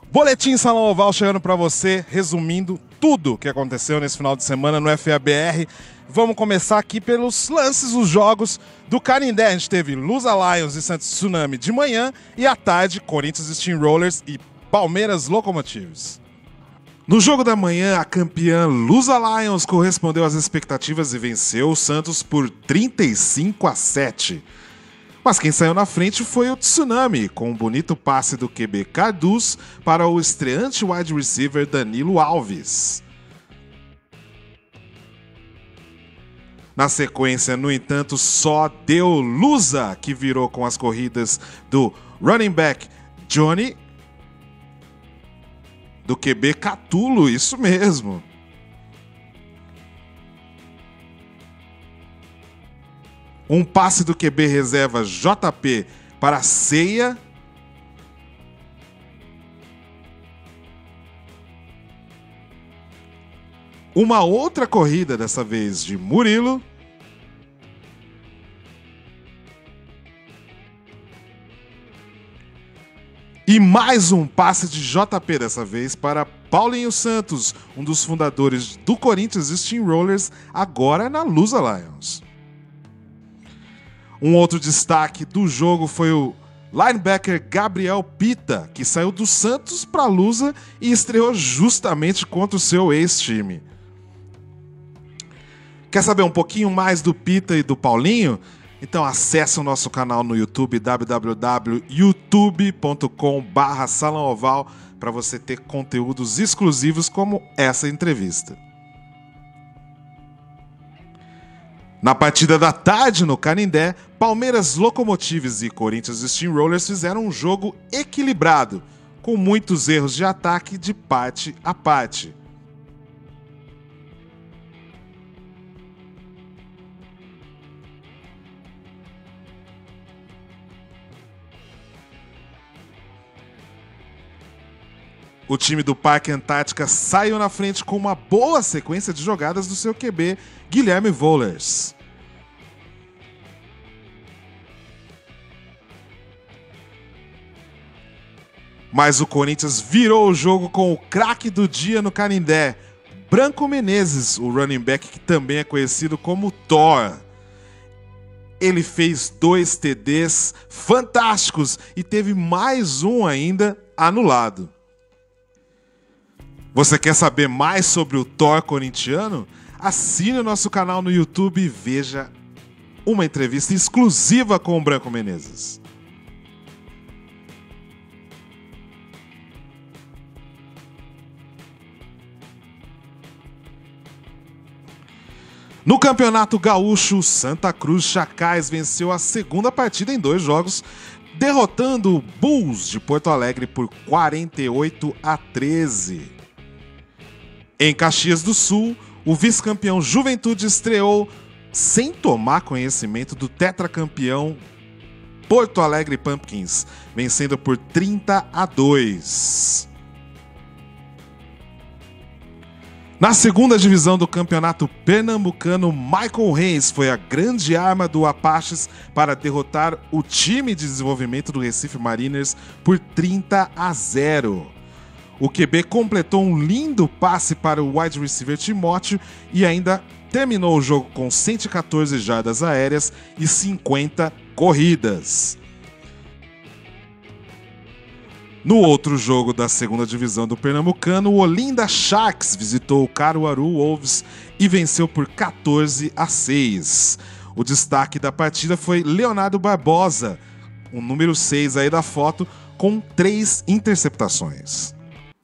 Boletim Salão Oval chegando para você, resumindo tudo o que aconteceu nesse final de semana no FABR. Vamos começar aqui pelos lances dos jogos do Canindé. A gente teve Lusa Lions e Santos Tsunami de manhã e à tarde, Corinthians Steamrollers e Palmeiras Locomotives. No jogo da manhã, a campeã Lusa Lions correspondeu às expectativas e venceu o Santos por 35-7. Mas quem saiu na frente foi o Tsunami, com um bonito passe do QB Carduz para o estreante wide receiver Danilo Alves. Na sequência, no entanto, só deu Lusa, que virou com as corridas do running back Johnny, do QB Catulo, isso mesmo. Um passe do QB reserva JP para Ceia. Uma outra corrida, dessa vez de Murilo. E mais um passe de JP, dessa vez para Paulinho Santos, um dos fundadores do Corinthians Steamrollers, agora na Lusa Lions. Um outro destaque do jogo foi o linebacker Gabriel Pita, que saiu do Santos para a Lusa e estreou justamente contra o seu ex-time. Quer saber um pouquinho mais do Pita e do Paulinho? Então acesse o nosso canal no YouTube, www.youtube.com/salãooval, para você ter conteúdos exclusivos como essa entrevista. Na partida da tarde, no Canindé, Palmeiras Locomotives e Corinthians Steamrollers fizeram um jogo equilibrado, com muitos erros de ataque de parte a parte. O time do Parque Antártica saiu na frente com uma boa sequência de jogadas do seu QB, Guilherme Vollers. Mas o Corinthians virou o jogo com o craque do dia no Canindé, Branco Menezes, o running back que também é conhecido como Thor. Ele fez 2 TDs fantásticos e teve mais um ainda anulado. Você quer saber mais sobre o Thor corintiano? Assine o nosso canal no YouTube e veja uma entrevista exclusiva com o Branco Menezes. No Campeonato Gaúcho, Santa Cruz Chacais venceu a segunda partida em 2 jogos, derrotando o Bulls de Porto Alegre por 48-13. Em Caxias do Sul, o vice-campeão Juventude estreou sem tomar conhecimento do tetracampeão Porto Alegre Pumpkins, vencendo por 30-2. Na segunda divisão do campeonato pernambucano, Michael Reis foi a grande arma do Apaches para derrotar o time de desenvolvimento do Recife Mariners por 30-0. O QB completou um lindo passe para o wide receiver Timóteo e ainda terminou o jogo com 114 jardas aéreas e 50 corridas. No outro jogo da segunda divisão do Pernambucano, o Olinda Sharks visitou o Caruaru Wolves e venceu por 14-6. O destaque da partida foi Leonardo Barbosa, o número 6 aí da foto, com 3 interceptações.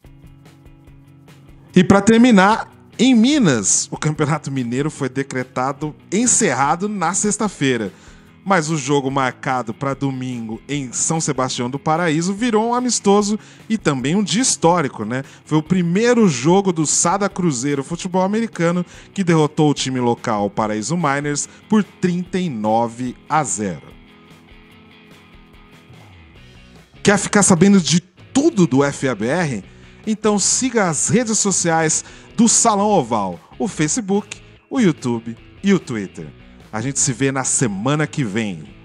E para terminar, em Minas, o Campeonato Mineiro foi decretado encerrado na sexta-feira. Mas o jogo marcado para domingo em São Sebastião do Paraíso virou um amistoso e também um dia histórico, né? Foi o primeiro jogo do Sada Cruzeiro Futebol Americano que derrotou o time local, o Paraíso Miners, por 39-0. Quer ficar sabendo de tudo do FABR? Então siga as redes sociais do Salão Oval, o Facebook, o YouTube e o Twitter. A gente se vê na semana que vem.